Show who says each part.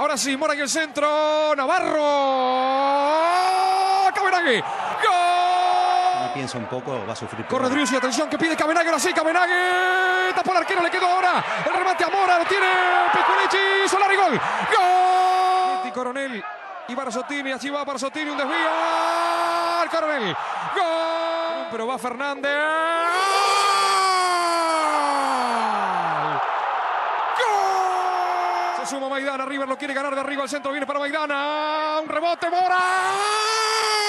Speaker 1: Ahora sí, Mora en el centro. Navarro. Cabenagui. ¡Gol!
Speaker 2: No piensa un poco, va a sufrir.
Speaker 1: Corre Driussi, atención que pide Cabenagui. Ahora sí, Cabenagui. Tapó el arquero, le quedó ahora. El remate a Mora, lo tiene Piculici. Solari, gol. ¡Gol! Coronel. Y Barzotini, allí va Barzotini, un desvío. ¡Al Coronel! ¡Gol! Pero va Fernández. ¡Gol! Se suma Maidana, River lo quiere ganar de arriba al centro, viene para Maidana. Un rebote, Mora.